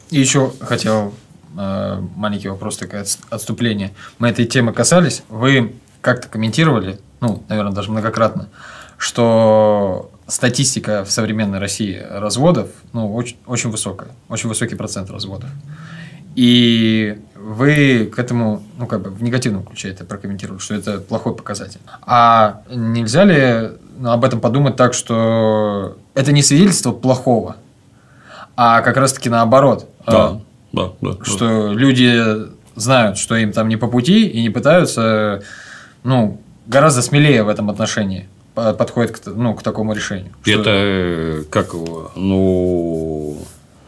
И еще хотел маленький вопрос, такое отступление. Мы этой темы касались. Вы как-то комментировали, ну, наверное, даже многократно, что статистика в современной России разводов, ну, очень, очень высокая. Очень высокий процент разводов. И вы к этому, ну, как бы в негативном ключе это прокомментировали, что это плохой показатель. А нельзя ли об этом подумать так, что это не свидетельство плохого, а как раз-таки наоборот? Да. Что люди знают, что им там не по пути, и не пытаются, ну, гораздо смелее в этом отношении подходят к такому решению. Это как его? Ну,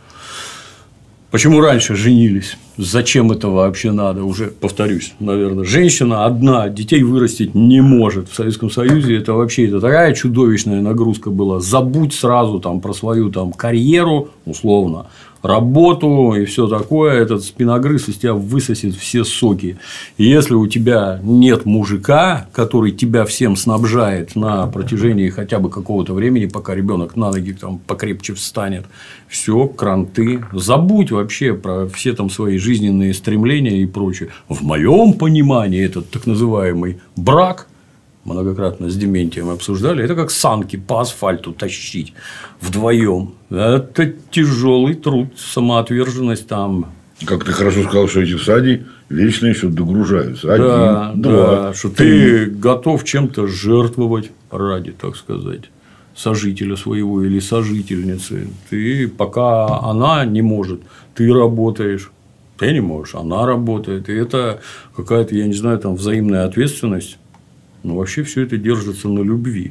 почему раньше женились? Зачем это вообще надо? Уже повторюсь, наверное, женщина одна детей вырастить не может. В Советском Союзе это вообще такая чудовищная нагрузка была. Забудь сразу там про свою там карьеру, условно, работу и все такое, этот спиногрыз из тебя высосет все соки. И если у тебя нет мужика, который тебя всем снабжает на протяжении хотя бы какого-то времени, пока ребенок на ноги там покрепче встанет, все, кранты, забудь вообще про все там свои жизненные стремления и прочее. В моем понимании этот так называемый брак, многократно с Дементием обсуждали, это как санки по асфальту тащить вдвоем. Это тяжелый труд, самоотверженность там. Как ты хорошо сказал, что эти сади вечно еще догружаются. Один, два, что ты готов чем-то жертвовать ради, так сказать, сожителя своего или сожительницы. Ты, пока она не может, ты работаешь. Ты не можешь, она работает. И это какая-то, я не знаю, там взаимная ответственность. Но вообще все это держится на любви.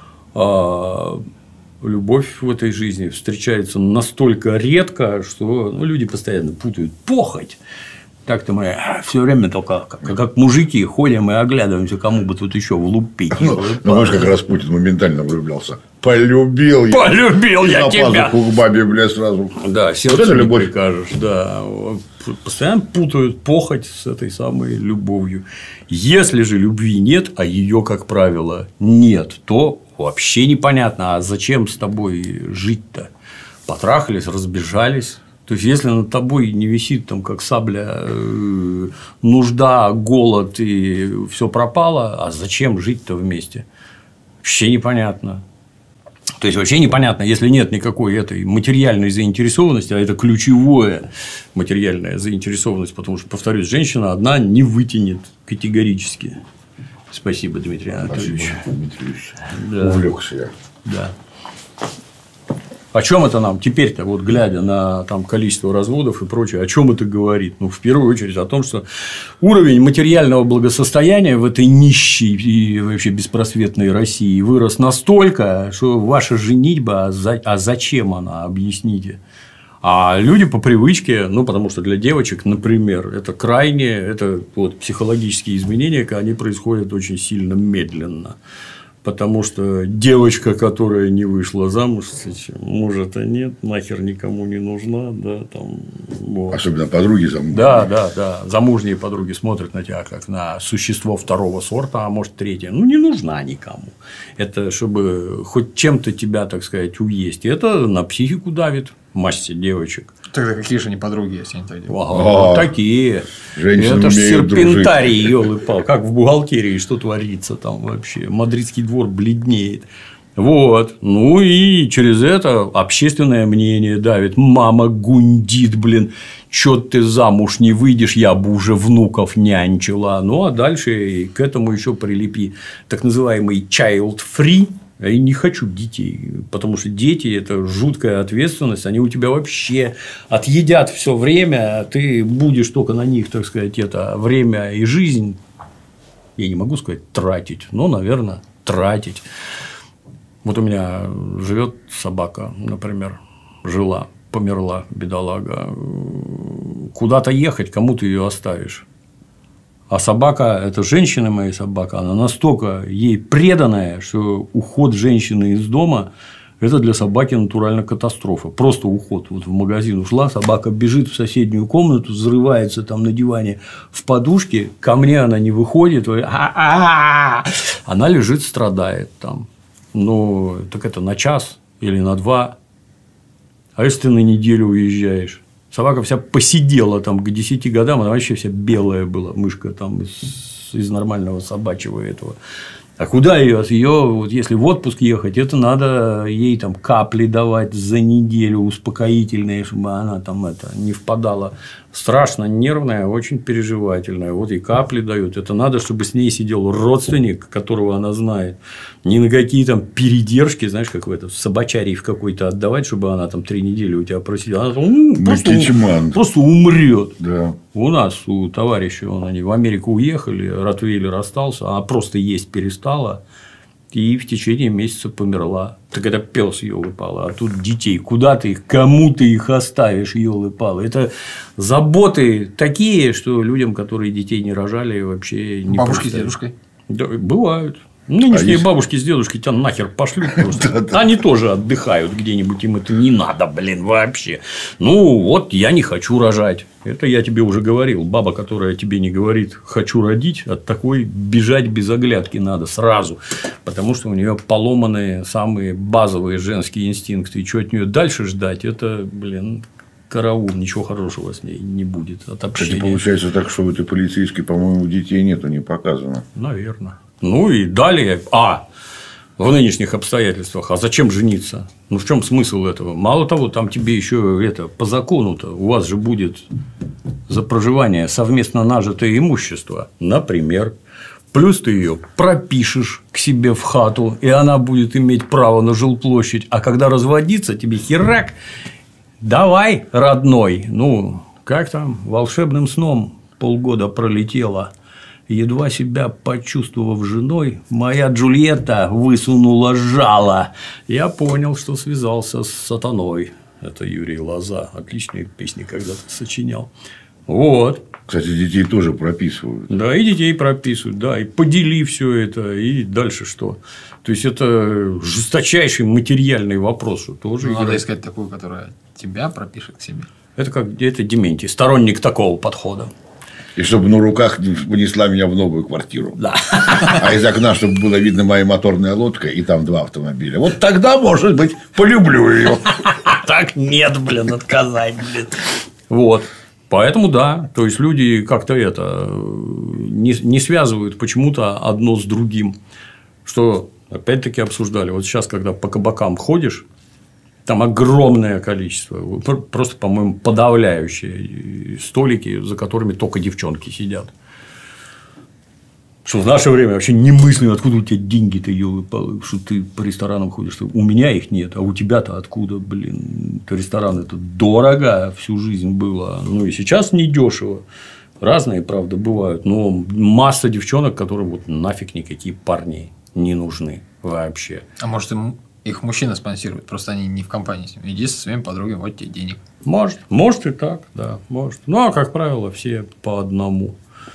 А любовь в этой жизни встречается настолько редко, что люди постоянно путают похоть. Так-то мы все время только как мужики ходим и оглядываемся, кому бы тут еще влупить. Ну, знаешь, как Распутин моментально влюблялся. Полюбил я тебя. К бабе, блядь, сразу. Да, сердце вот это любовь прикажешь. Да. Постоянно путают похоть с этой самой любовью. Если же любви нет, а ее, как правило, нет, то вообще непонятно, а зачем с тобой жить-то? Потрахались, разбежались. То есть, если над тобой не висит там как сабля нужда, голод и все пропало, а зачем жить-то вместе? Вообще непонятно. То есть, вообще непонятно, если нет никакой этой материальной заинтересованности, а это ключевое материальная заинтересованность, потому что, повторюсь, женщина одна не вытянет категорически. Спасибо, Дмитрий Анатольевич. Спасибо, Дмитрий Ильич. Да. Увлекся я. Да. О чем это нам теперь-то, вот глядя на там, количество разводов и прочее, о чем это говорит? Ну, в первую очередь о том, что уровень материального благосостояния в этой нищей и вообще беспросветной России вырос настолько, что ваша женитьба, а зачем она, объясните? А люди по привычке, ну, потому что для девочек, например, это крайне, это вот психологические изменения, они происходят очень сильно медленно. Потому что девочка, которая не вышла замуж, мужа-то нет, нахер никому не нужна, да, там. Вот. Особенно подруги замужние. Да. Замужние подруги смотрят на тебя как на существо второго сорта, а может третье. Ну, не нужна никому. Это чтобы хоть чем-то тебя, так сказать, уесть. И это на психику давит массе девочек. Тогда какие же они подруги, если они так делают? Ага, такие. Это ж серпентарий, ёлы-пал. Как в бухгалтерии что творится там вообще. Мадридский двор бледнеет. Вот. Ну и через это общественное мнение давит. Мама гундит, блин. Чё ты замуж не выйдешь, я бы уже внуков нянчила. Ну а дальше и к этому еще прилепи так называемый child free. Я не хочу детей, потому что дети – это жуткая ответственность, они у тебя вообще отъедят все время, а ты будешь только на них, так сказать, это время и жизнь, я не могу сказать тратить, но, наверное, тратить. Вот у меня живет собака, например, жила, померла, бедолага, куда-то ехать, кому ты ее оставишь? А собака, это женщина моя собака, она настолько ей преданная, что уход женщины из дома – это для собаки натурально катастрофа. Просто уход. Вот в магазин ушла, собака бежит в соседнюю комнату, взрывается там на диване в подушке, ко мне она не выходит, она лежит, страдает там. Ну, так это на час или на два. А если ты на неделю уезжаешь? Собака вся посидела там к 10 годам, она вообще вся белая была, мышка там из нормального собачьего этого. А куда ее? Вот если в отпуск ехать, это надо ей там капли давать за неделю успокоительные, чтобы она там не впадала. Страшно нервная, очень переживательная. Вот и капли дают. Это надо, чтобы с ней сидел родственник, которого она знает. Не на какие там передержки, знаешь, как в собачарий в какой-то отдавать, чтобы она там 3 недели у тебя просидела. Она просто умрет. Да. У нас, у товарища, они в Америку уехали, ротвейлер остался, она просто есть перестала. И в течение месяца померла. Так это пес, ёлы-палы. А тут детей. Куда ты их, кому ты их оставишь, ёлы-палы? Это заботы такие, что людям, которые детей не рожали, вообще не бабушки с дедушкой? Да, бывают. Нынешние бабушки с дедушкой тебя нахер пошлют просто. Они тоже отдыхают где-нибудь, им это не надо, блин, вообще. Ну, вот я не хочу рожать. Это я тебе уже говорил. Баба, которая тебе не говорит «хочу родить», от такой бежать без оглядки надо сразу. Потому что у нее поломаны самые базовые женские инстинкты. И что от нее дальше ждать, это, блин, караул, ничего хорошего с ней не будет от общения. Кстати, получается так, что в этой полицейской, по-моему, детей нету, не показано. Наверное. Ну и далее, в нынешних обстоятельствах, а зачем жениться? Ну в чем смысл этого? Мало того, там тебе еще по закону-то у вас же будет за проживание совместно нажитое имущество, например. Плюс ты ее пропишешь к себе в хату, и она будет иметь право на жилплощадь. А когда разводиться, тебе херак, давай, родной, ну как там, волшебным сном полгода пролетело. Едва себя почувствовав женой, моя Джульетта высунула жало. Я понял, что связался с сатаной. Это Юрий Лоза. Отличные песни когда-то сочинял. Вот. Кстати, детей тоже прописывают. Да, и детей прописывают, да. И подели все это, и дальше что? То есть, это жесточайший материальный вопрос. Тоже надо искать такую, которая тебя пропишет к себе. Это Дементий, сторонник такого подхода. И чтобы на руках понесла меня в новую квартиру. Да. А из окна, чтобы было видно моя моторная лодка, и там 2 автомобиля. Вот тогда, может быть, полюблю ее. Так нет, блин, отказать, блин. Вот. Поэтому да. То есть люди как-то не связывают почему-то одно с другим. Что опять-таки обсуждали. Вот сейчас, когда по кабакам ходишь, там огромное количество, просто, по-моему, подавляющие столики, за которыми только девчонки сидят. Что в наше время вообще немыслимо, откуда у тебя деньги-то, ёлы-палы, что ты по ресторанам ходишь, что у меня их нет, а у тебя-то откуда, блин, ресторан это дорого, всю жизнь было, ну и сейчас недешево. Разные, правда, бывают, но масса девчонок, которым вот нафиг никакие парни не нужны вообще. А может, их мужчина спонсирует, просто они не в компании с ним. Иди со своими подругами, вот тебе денег. Может и так, да, может. Ну, а как правило, все по одному.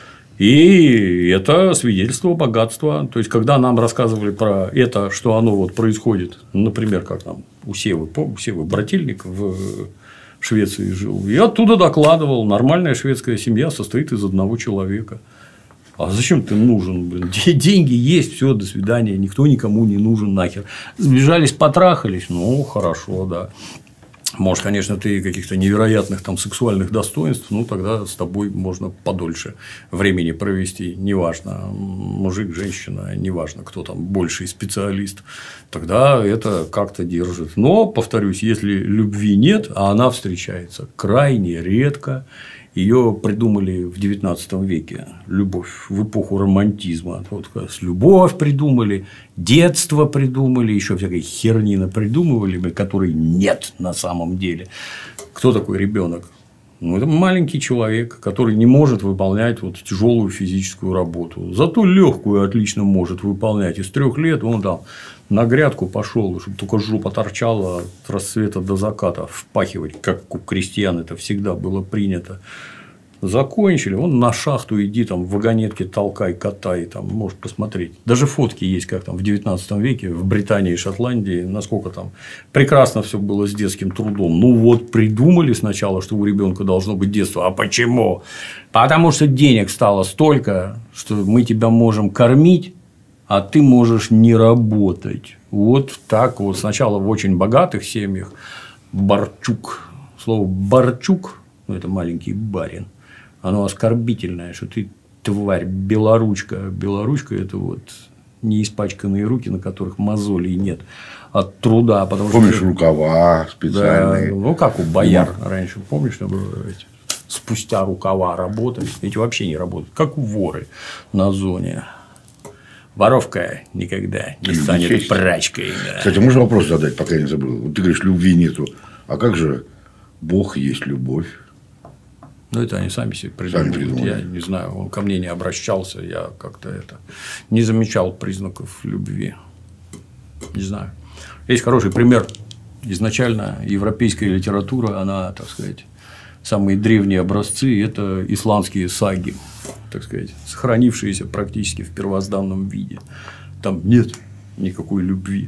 И это свидетельство богатства. То есть, когда нам рассказывали про это, что оно вот происходит, например, как там у Севы брательник в Швеции жил, я оттуда докладывал, нормальная шведская семья состоит из одного человека. А зачем ты нужен, блин? Деньги есть, все, до свидания, никто никому не нужен нахер. Сбежались, потрахались, ну хорошо, да. Может, конечно, ты каких-то невероятных там сексуальных достоинств, ну тогда с тобой можно подольше времени провести, неважно, мужик, женщина, неважно, кто там больший специалист, тогда это как-то держит. Но, повторюсь, если любви нет, а она встречается крайне редко. Ее придумали в XIX веке, любовь в эпоху романтизма. Вот любовь придумали, детство придумали, еще всякой херни придумывали, которой нет на самом деле. Кто такой ребенок? Ну, это маленький человек, который не может выполнять вот тяжелую физическую работу. Зато легкую отлично может выполнять. И с 3 лет он там на грядку пошел, чтобы только жопа торчала от рассвета до заката впахивать, как у крестьян это всегда было принято. Закончили, он на шахту иди, там, в вагонетке толкай, катай, там, можешь посмотреть. Даже фотки есть, как там в 19 веке в Британии и Шотландии, насколько там прекрасно все было с детским трудом. Ну, вот придумали сначала, что у ребенка должно быть детство. А почему? Потому что денег стало столько, что мы тебя можем кормить, а ты можешь не работать. Вот так вот. Сначала в очень богатых семьях Борчук. Слово Борчук ну, это маленький барин, оно оскорбительное, что ты тварь, белоручка. Белоручка – это вот не испачканные руки, на которых мозолей нет от труда. Помнишь, что... рукава специальные? Да, ну, как у бояр раньше. Помнишь, что было эти? Спустя рукава работали. Эти вообще не работают. Как воры на зоне. Воровка никогда не станет прачкой. Да. Кстати, можно вопрос задать, пока я не забыл? Вот ты говоришь, любви нету. А как же Бог есть любовь? Ну, это они сами себе придумали. Я не знаю, он ко мне не обращался, я как-то не замечал признаков любви. Не знаю. Есть хороший пример. Изначально европейская литература, она, так сказать, самые древние образцы – это исландские саги, так сказать, сохранившиеся практически в первозданном виде. Там нет никакой любви.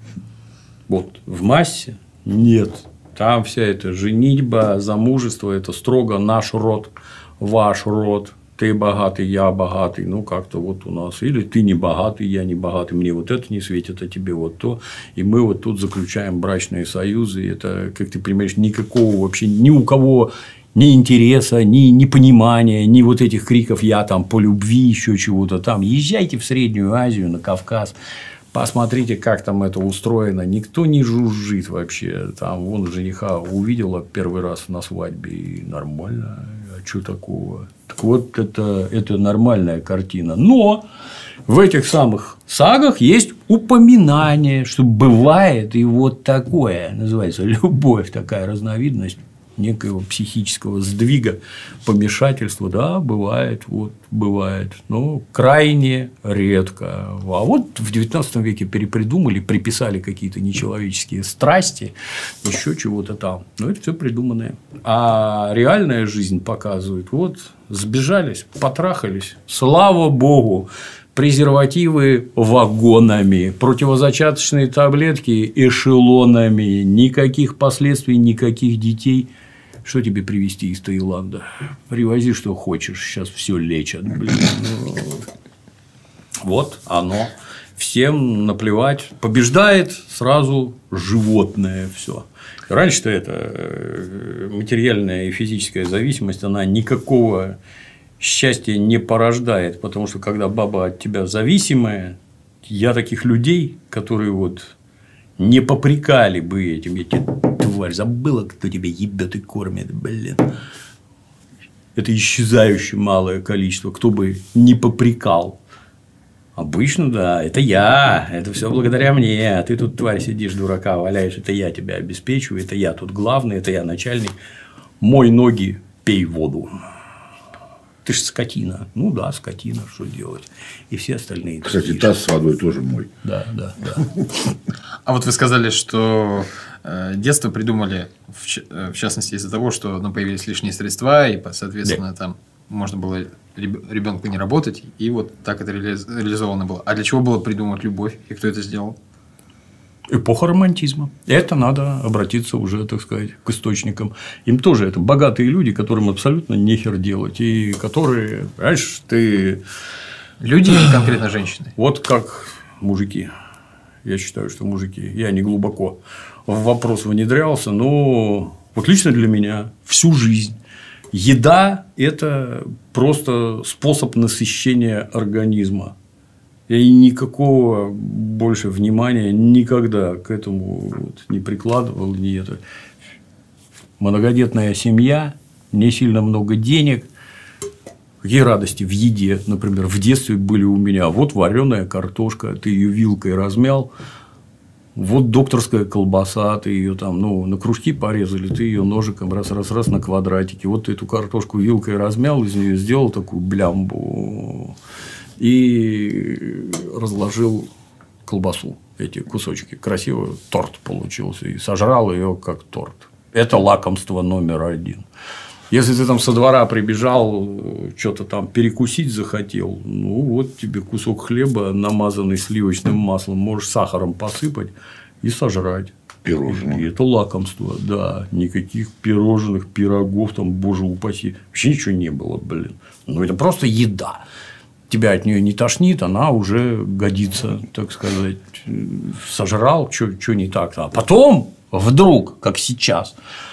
Вот в массе нет. Там вся эта женитьба, замужество – это строго наш род, ваш род. Ты богатый, я богатый. Ну, как-то вот у нас. Или ты не богатый, я не богатый. Мне вот это не светит, а тебе вот то. И мы вот тут заключаем брачные союзы. И это, как ты понимаешь, никакого вообще ни у кого ни интереса, ни понимания, ни вот этих криков «я там по любви», еще чего-то там. Езжайте в Среднюю Азию, на Кавказ. Посмотрите, как там это устроено. Никто не жужжит вообще. Там вон жениха увидела первый раз на свадьбе. И нормально. А что такого? Так вот, это нормальная картина. Но в этих самых сагах есть упоминание, что бывает и вот такое. Называется любовь, такая разновидность некоего психического сдвига, помешательства, да, бывает, вот, бывает, но крайне редко. А вот в XIX веке перепридумали, приписали какие-то нечеловеческие страсти, еще чего-то там. Но это все придуманное. А реальная жизнь показывает, вот, сбежались, потрахались, слава богу, презервативы вагонами, противозачаточные таблетки эшелонами, никаких последствий, никаких детей. Что тебе привезти из Таиланда? Привози, что хочешь, сейчас все лечат. Блин. Вот оно. Всем наплевать. Побеждает сразу животное все. Раньше-то это материальная и физическая зависимость, она никакого счастья не порождает, потому что когда баба от тебя зависимая, я таких людей, которые вот не попрекали бы этим, я тебе, тварь, забыла, кто тебя ебет и кормит, блин. Это исчезающее малое количество, кто бы не попрекал. Обычно, да, это я, это все благодаря мне, а ты тут, тварь, сидишь, дурака валяешь, это я тебя обеспечиваю, это я тут главный, это я начальник, мой ноги, пей воду. Ты ж скотина. Ну да, скотина, что делать. И все остальные. Кстати, таз с водой тоже мой. Да. А вот вы сказали, что детство придумали, в частности, из-за того, что появились лишние средства, и, соответственно, там можно было ребенку не работать, и вот так это реализовано было. А для чего было придумать любовь, и кто это сделал? Эпоха романтизма. Это надо обратиться уже, так сказать, к источникам. Им тоже это богатые люди, которым абсолютно нехер делать. И которые, понимаешь, ты... Люди или конкретно женщины? Вот как мужики. Я считаю, что мужики. Я не глубоко в вопрос внедрялся, но вот лично для меня всю жизнь еда – это просто способ насыщения организма. Я никакого больше внимания никогда к этому не прикладывал. Многодетная семья, не сильно много денег. Какие радости в еде, например, в детстве были у меня. Вот вареная картошка, ты ее вилкой размял. Вот докторская колбаса, ты ее там, на кружки порезали, ты ее ножиком раз на квадратике. Вот ты эту картошку вилкой размял, из нее сделал такую блямбу. И разложил колбасу, эти кусочки. Красивый торт получился. И сожрал ее как торт. Это лакомство номер один. Если ты там со двора прибежал, что-то там перекусить захотел, вот тебе кусок хлеба, намазанный сливочным маслом, можешь сахаром посыпать и сожрать. Пирожные. И это лакомство, да. Никаких пирожных, пирогов, там, боже упаси. Вообще ничего не было, блин. Это просто еда. Тебя от нее не тошнит, она уже годится, так сказать. Сожрал, что не так. А потом, вдруг, как сейчас,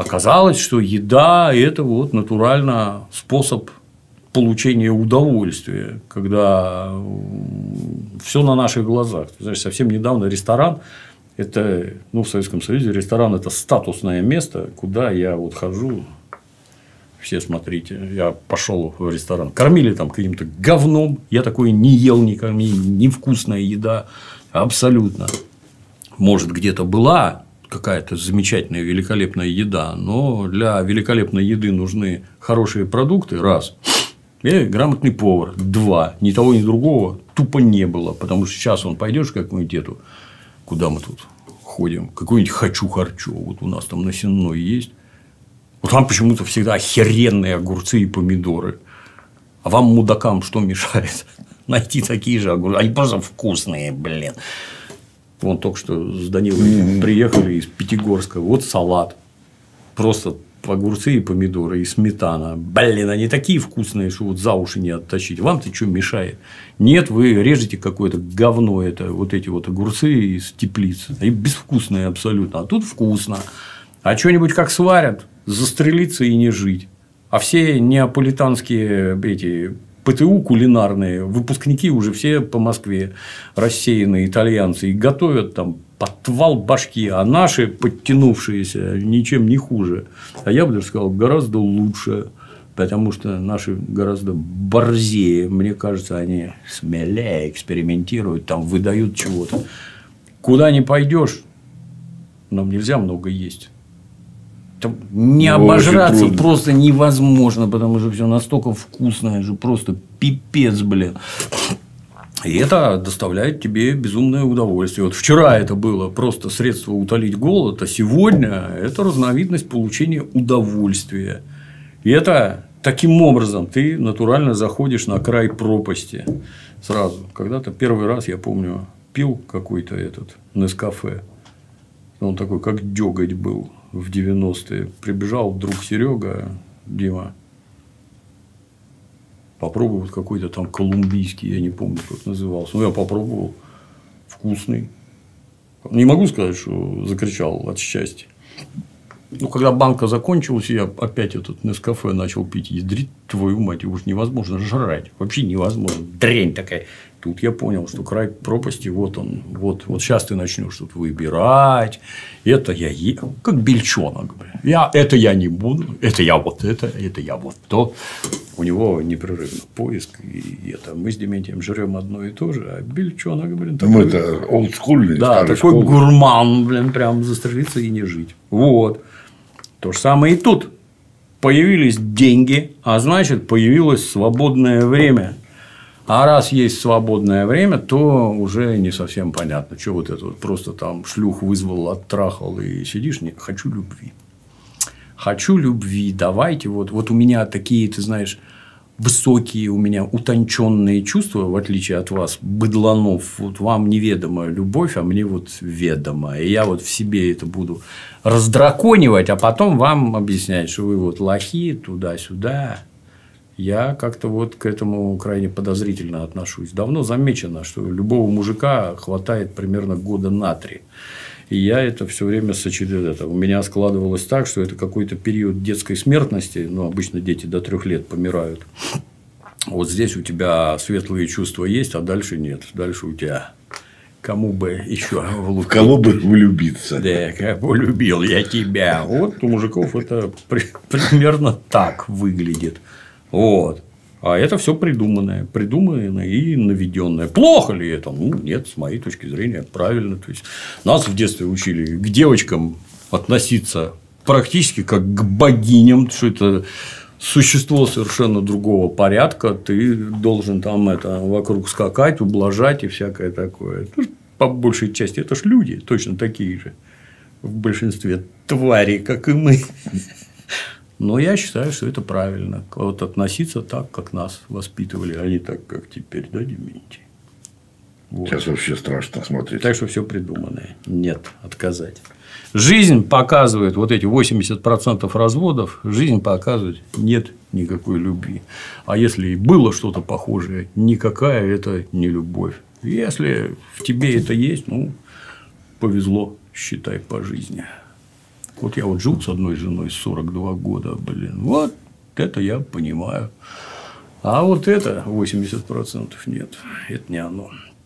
Оказалось, что еда – это вот натурально способ получения удовольствия, когда все на наших глазах. Ты знаешь, совсем недавно ресторан – это, в Советском Союзе ресторан – это статусное место, куда я вот хожу. Все смотрите, я пошел в ресторан, кормили там каким-то говном, я такое не ел никогда, невкусная еда, абсолютно. Может, где-то была какая-то замечательная, великолепная еда, но для великолепной еды нужны хорошие продукты, раз, и грамотный повар, два, ни того, ни другого тупо не было, потому что сейчас пойдешь в какую-нибудь эту, куда мы тут ходим, какую-нибудь хочу-харчо, вот у нас там на Сенной есть. Вот там почему-то всегда охеренные огурцы и помидоры. А вам, мудакам, что мешает? Найти такие же огурцы. Они просто вкусные, блин. Вон только что с Данилой приехали из Пятигорска. Вот салат. Просто огурцы и помидоры, и сметана. Блин, они такие вкусные, что вот за уши не оттащить. Вам-то что мешает? Нет, вы режете какое-то говно. Это вот эти вот огурцы из теплицы. Они безвкусные абсолютно. А тут вкусно. А что-нибудь как сварят, застрелиться и не жить. А все неаполитанские эти ПТУ кулинарные выпускники уже все по Москве рассеянные итальянцы и готовят там подвал башки, а наши подтянувшиеся ничем не хуже. А я бы даже сказал, гораздо лучше, потому что наши гораздо борзее. Мне кажется, они смелее экспериментируют, там выдают чего-то. Куда ни пойдешь, нам нельзя много есть. Там не обожраться просто невозможно, потому что все настолько вкусное, же просто пипец, блин. И это доставляет тебе безумное удовольствие. Вот вчера это было просто средство утолить голод, а сегодня это разновидность получения удовольствия. И это таким образом ты натурально заходишь на край пропасти сразу. Когда-то первый раз, я помню, пил какой-то этот Нескафе. Он такой, как дёготь был. В 90-е прибежал друг Серега, Дима, попробовал какой-то там колумбийский, я не помню, как назывался. Но я попробовал, вкусный. Не могу сказать, что закричал от счастья. Ну, когда банка закончилась, я опять этот Нескафе начал пить. Ядрить твою мать, его уж невозможно жрать. Вообще невозможно. Дрянь такая. Тут я понял, что край пропасти, вот он. Вот сейчас ты начнешь тут выбирать. Это я ем. Как бельчонок. Это я не буду. Это я вот это я вот то. У него непрерывно поиск. И это мы с Дементием жрем одно и то же. А бельчонок, блин, такой. Это олдскульный. Да, такой гурман, блин, прям застрелиться и не жить. Вот. То же самое и тут. Появились деньги, а значит, появилось свободное время. А раз есть свободное время, то уже не совсем понятно, что вот это вот просто там шлюх вызвал, оттрахал и сидишь. Нет, хочу любви. Хочу любви. Давайте. Вот у меня такие, ты знаешь, высокие, у меня утонченные чувства, в отличие от вас, быдланов. Вот вам неведома любовь, а мне вот ведома. И я вот в себе это буду раздраконивать, а потом вам объяснять, что вы вот лохи туда-сюда. Я как-то вот к этому крайне подозрительно отношусь. Давно замечено, что любого мужика хватает примерно года на 3. И я это все время сочетаю. У меня складывалось так, что это какой-то период детской смертности. Ну, обычно дети до 3 лет помирают. Вот здесь у тебя светлые чувства есть, а дальше нет. Дальше у тебя кому бы еще влюбиться. Кому бы влюбиться. Да, как полюбил я тебя. Вот у мужиков это примерно так выглядит. Вот. А это все придуманное и наведенное. Плохо ли это? Ну, нет, с моей точки зрения, правильно. То есть нас в детстве учили к девочкам относиться практически как к богиням, что это существо совершенно другого порядка. Ты должен там вокруг скакать, ублажать и всякое такое. По большей части это ж люди точно такие же. В большинстве твари, как и мы. Но я считаю, что это правильно. Вот относиться так, как нас воспитывали, а не так, как теперь, да, Дементий? Вот. Сейчас вообще страшно смотреть. Так что все придуманное. Нет, отказать. Жизнь показывает, вот эти 80% разводов, жизнь показывает, нет никакой любви. А если и было что-то похожее, никакая это не любовь. Если в тебе это есть, ну, повезло, считай, по жизни. Вот я вот жил с одной женой 42 года, блин, вот это я понимаю. А вот это 80% нет, это не оно.